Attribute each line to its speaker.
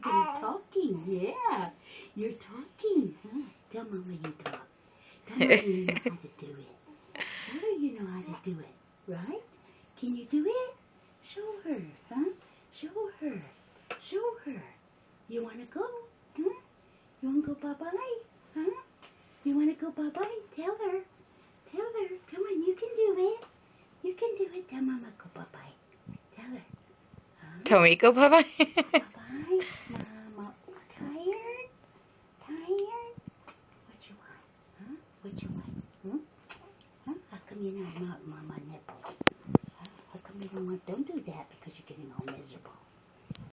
Speaker 1: you're talking, yeah. You're talking, huh? Tell Mama you talk. Tell Mama you know how to do it. Tell her you know how to do it, right? Can you do it? Show her, huh? Show her. Show her. You want to go? Huh? You want to go bye-bye? Huh? You want to go bye-bye? Tell her. Tell her. Come on, you can do it. You can do it. Tell Mama go bye-bye. Tell her. Huh?
Speaker 2: Tell me go bye-bye.
Speaker 1: Bye-bye. Mama, tired? Tired? What you want? Huh? What you want? Hmm? Huh? How come you don't want Mama nipple? Huh? How come you don't want? Don't do that.